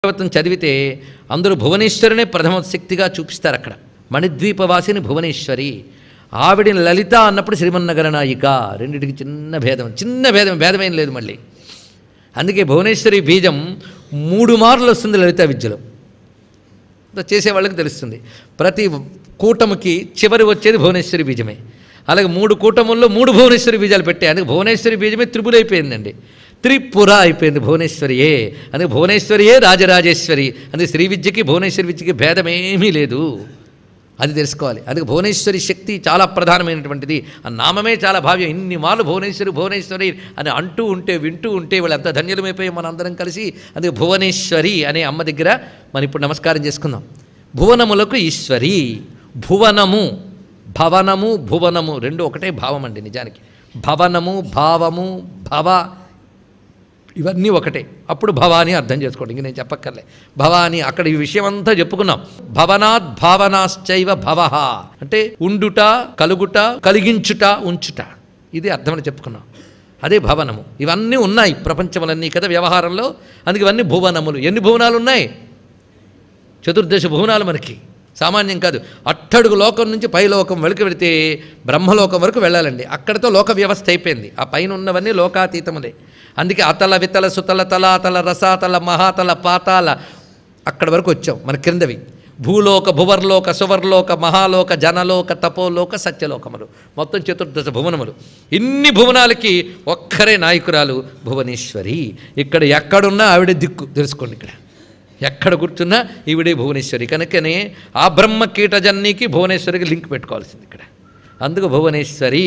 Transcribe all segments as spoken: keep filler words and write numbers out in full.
భాగవతం చదివితే అందరూ భువనేశ్వరినే ప్రథమ శక్తిగా చూపిస్తారు. అక్కడ మణిద్వీపవాసిని భువనేశ్వరి, ఆవిడిని లలిత అన్నప్పుడు శ్రీమన్నగరనాయిక. రెండింటికి చిన్న భేదం, చిన్న భేదం, భేదమేం లేదు మళ్ళీ. అందుకే భువనేశ్వరి బీజం మూడు మార్లు వస్తుంది లలిత విద్యలో. చేసేవాళ్ళకి తెలుస్తుంది. ప్రతి కూటమికి చివరి వచ్చేది భువనేశ్వరి బీజమే. అలాగే మూడు కూటముల్లో మూడు భువనేశ్వరి బీజాలు పెట్టాయి. అందుకే భువనేశ్వరి బీజమే త్రిపులైపోయిందండి, త్రిపుర అయిపోయింది భువనేశ్వరియే. అందుకే భువనేశ్వరియే రాజరాజేశ్వరి. అందుకే శ్రీ విద్యకి భువనేశ్వరి విద్యకి భేదమేమీ లేదు, అది తెలుసుకోవాలి. అందుకే భువనేశ్వరి శక్తి చాలా ప్రధానమైనటువంటిది. ఆ నామమే చాలా భావ్యం. ఇన్ని మార్లు భువనేశ్వరి భువనేశ్వరి అని అంటూ ఉంటే వింటూ ఉంటే వాళ్ళంతా ధన్యులమైపోయి మన అందరం కలిసి. అందుకే భువనేశ్వరి అనే అమ్మ దగ్గర మనం ఇప్పుడు నమస్కారం చేసుకుందాం. భువనములకు ఈశ్వరి. భువనము, భవనము, భువనము రెండు ఒకటే భావం అండి నిజానికి. భవనము, భావము, భవ ఇవన్నీ ఒకటే. అప్పుడు భవాని అర్థం చేసుకోండి, ఇంక నేను చెప్పక్కర్లే. భవాని అక్కడ ఈ విషయం అంతా చెప్పుకున్నాం. భవనాత్ భావనాశ్చైవ భవః అంటే ఉండుట, కలుగుట, కలిగించుట, ఉంచుట, ఇది అర్థమని చెప్పుకున్నాం. అదే భవనము. ఇవన్నీ ఉన్నాయి ప్రపంచములన్నీ కదా వ్యవహారంలో. అందుకే ఇవన్నీ భువనములు. ఎన్ని భువనాలు ఉన్నాయి? చతుర్దశ భువనాలు మనకి సామాన్యం కాదు. అట్టడుగు లోకం నుంచి పై లోకం వెళుకు వెళితే బ్రహ్మలోకం వరకు వెళ్ళాలండి. అక్కడితో లోక వ్యవస్థ అయిపోయింది. ఆ పైన ఉన్నవన్నీ లోకాతీతములే. అందుకే అతల వితల సుతల తలాతల రసాతల మహాతల పాతాల అక్కడ వరకు వచ్చాం. మన క్రిందవి భూలోక, భువర్లోక, సువర్లోక, మహాలోక, జనలోక, తపోలోక, సత్యలోకములు, మొత్తం చతుర్దశ భువనములు. ఇన్ని భువనాలకి ఒక్కరే నాయకురాలు భువనేశ్వరి. ఇక్కడ ఎక్కడున్నా ఆవిడ దిక్కు తెలుసుకోండి. ఇక్కడ ఎక్కడ కూర్చున్నా ఈవిడే భువనేశ్వరి. కనుకనే ఆ బ్రహ్మ కీటజన్నీకి భువనేశ్వరికి లింక్ పెట్టుకోవాల్సింది ఇక్కడ. అందుకు భువనేశ్వరి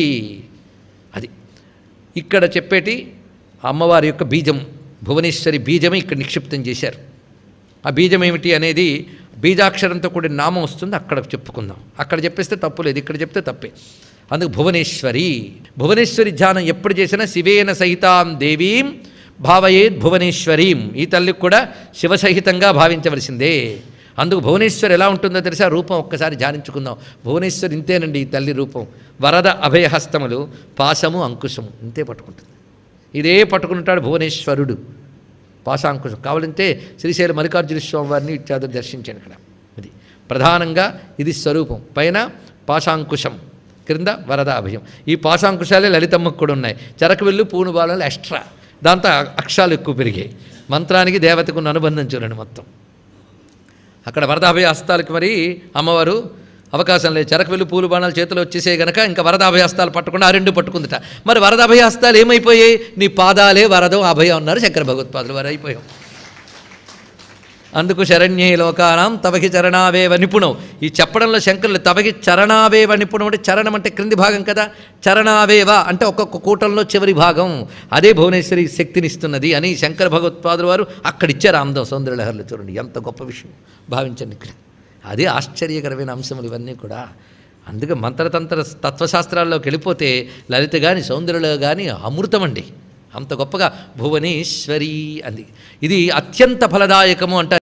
అది ఇక్కడ చెప్పేటి అమ్మవారి యొక్క బీజం. భువనేశ్వరి బీజమే ఇక్కడ నిక్షిప్తం చేశారు. ఆ బీజం ఏమిటి అనేది బీజాక్షరంతో కూడిన నామం వస్తుంది, అక్కడ చెప్పుకుందాం. అక్కడ చెప్పేస్తే తప్పు లేదు, ఇక్కడ చెప్తే తప్పే. అందుకు భువనేశ్వరి. భువనేశ్వరి ధ్యానం ఎప్పుడు చేసినా శివేన సహితాం దేవీం భావయేద్ భువనేశ్వరీం. ఈ తల్లికి కూడా శివసహితంగా భావించవలసిందే. అందుకు భువనేశ్వరి ఎలా ఉంటుందో తెలిసా? రూపం ఒక్కసారి ధ్యానించుకుందాం. భువనేశ్వరి ఇంతేనండి ఈ తల్లి రూపం. వరద అభయహస్తములు, పాశము అంకుశము ఇంతే పట్టుకుంటుంది. ఇదే పట్టుకుంటాడు భువనేశ్వరుడు, పాశాంకుశం. కావాలంటే శ్రీశైల మల్లికార్జున స్వామి వారిని ఇత్యాదులు దర్శించాను ఇక్కడ. ఇది ప్రధానంగా ఇది స్వరూపం. పైన పాశాంకుశం, క్రింద వరద అభయం. ఈ పాశాంకుశాలే లలితమ్మకు కూడా ఉన్నాయి. చెరకు వెళ్ళు పూను బాలలు ఎక్స్ట్రా, దాంతో అక్షరాలు ఎక్కువ పెరిగాయి. మంత్రానికి దేవతకు ఉన్న అనుబంధం చూడండి మొత్తం. అక్కడ వరదాభయ హస్తాలకి మరి అమ్మవారు అవకాశం లేదు. చెరకు వెళ్ళు పూలు బాణాలు చేతులు వచ్చేసే గనక ఇంకా వరదాభయ హస్తాలు పట్టకుండా ఆ రెండు పట్టుకుందిట. మరి వరదాభయ హస్తాలు ఏమైపోయాయి? నీ పాదాలే వరదం అభయం అన్నారు శంకర భగవత్పాదులు వారు. అయిపోయాం. అందుకు శరణ్యే లోకానాం తవకి చరణావేవ నిపుణం. ఈ చెప్పడంలో శంకరులు తవకి చరణావేవ నిపుణం అంటే చరణం అంటే క్రింది భాగం కదా. చరణావేవ అంటే ఒక్కొక్క కూటంలో చివరి భాగం. అదే భువనేశ్వరి శక్తినిస్తున్నది అని శంకర భగవత్పాదులు వారు అక్కడిచ్చారు. ఆనందం సౌందర్యలహరిలో చూడండి ఎంత గొప్ప విషయం భావించండి ఇక్కడ. అదే ఆశ్చర్యకరమైన అంశములు ఇవన్నీ కూడా. అందుకే మంత్రతంత్ర తత్వశాస్త్రాల్లోకి వెళ్ళిపోతే లలిత కానీ సౌందర్యలో కానీ అమృతం అండి. అంత గొప్పగా భువనేశ్వరి అంది. ఇది అత్యంత ఫలదాయకము అంటారు.